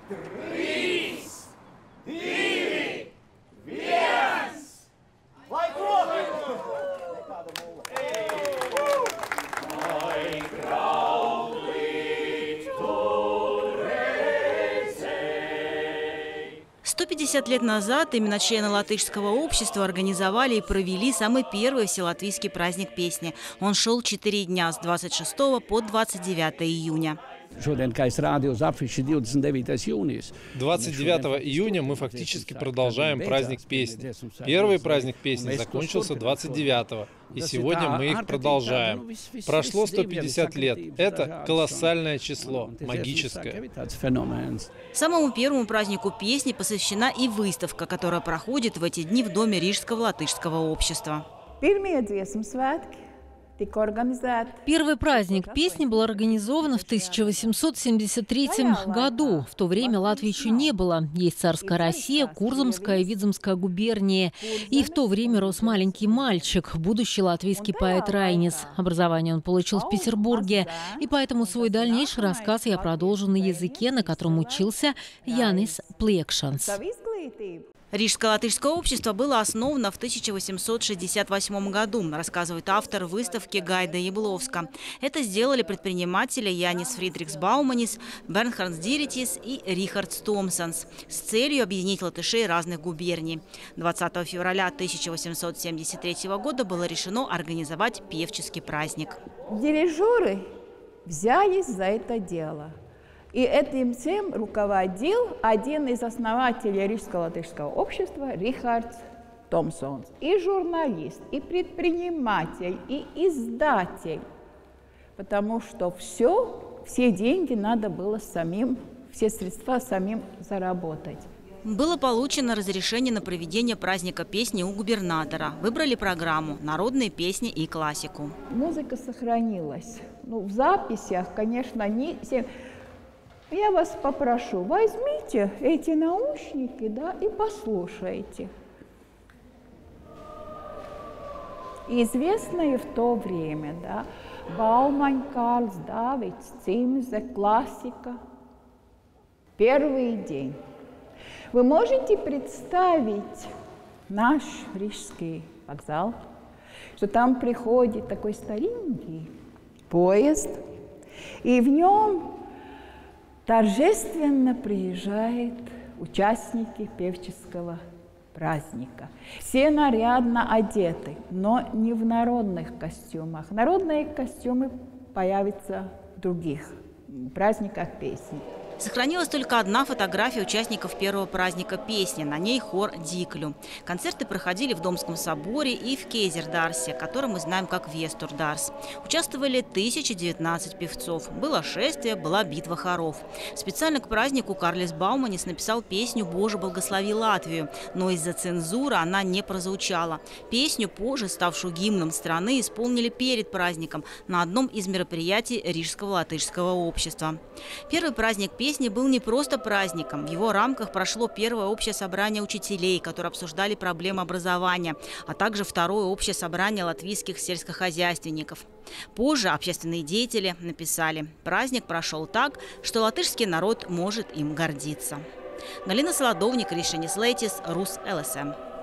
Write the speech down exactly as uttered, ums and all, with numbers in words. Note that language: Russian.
Trīs, divi, viens! Lai to! сто пятьдесят лет назад именно члены латышского общества организовали и провели самый первый вселатвийский праздник песни. Он шел четыре дня с двадцать шестого по двадцать девятое июня. двадцать девятого июня мы фактически продолжаем праздник песни. Первый праздник песни закончился двадцать девятого, и сегодня мы их продолжаем. Прошло сто пятьдесят лет. Это колоссальное число, магическое. Самому первому празднику песни посвящена и выставка, которая проходит в эти дни в Доме Рижского латышского общества. Первый праздник песни был организован в тысяча восемьсот семьдесят третьем году. В то время Латвии еще не было. Есть царская Россия, Курзамская и Видземская губернии. И в то время рос маленький мальчик, будущий латвийский поэт Райнис. Образование он получил в Петербурге. И поэтому свой дальнейший рассказ я продолжу на языке, на котором учился Янис Плиекшанс. Рижское латышское общество было основано в тысяча восемьсот шестьдесят восьмом году, рассказывает автор выставки Гайда Ябловска. Это сделали предприниматели Янис Фридрихс Бауманис, Бернхардс Диритис и Рихардс Томсонс с целью объединить латышей разных губерний. двадцатого февраля тысяча восемьсот семьдесят третьего года было решено организовать певческий праздник. Дирижеры взялись за это дело. И этим всем руководил один из основателей Рижского латышского общества Рихардс Томсонс. И журналист, и предприниматель, и издатель. Потому что все, все деньги надо было самим, все средства самим заработать. Было получено разрешение на проведение праздника песни у губернатора. Выбрали программу «Народные песни и классику». Музыка сохранилась. Ну, в записях, конечно, не... Я вас попрошу, возьмите эти наушники, да, и послушайте. Известные в то время, да, Баумань Карлс, Давидс, Цимзе, классика. Первый день. Вы можете представить наш рижский вокзал, что там приходит такой старенький поезд, и в нем торжественно приезжают участники певческого праздника. Все нарядно одеты, но не в народных костюмах. Народные костюмы появятся в других праздниках песни. Сохранилась только одна фотография участников первого праздника песни. На ней хор Диклю. Концерты проходили в Домском соборе и в Кейзердарсе, который мы знаем как Вестурдарс. Участвовали тысяча девятнадцать певцов. Было шествие, была битва хоров. Специально к празднику Карлис Бауманис написал песню «Боже, благослови Латвию», но из-за цензуры она не прозвучала. Песню, позже ставшую гимном страны, исполнили перед праздником на одном из мероприятий Рижского латышского общества. Первый праздник песни Песни был не просто праздником. В его рамках прошло первое общее собрание учителей, которые обсуждали проблемы образования, а также второе общее собрание латвийских сельскохозяйственников. Позже общественные деятели написали: праздник прошел так, что латышский народ может им гордиться. Галина Солодовник, Ришенис Лейтис, Рус ЛСМ.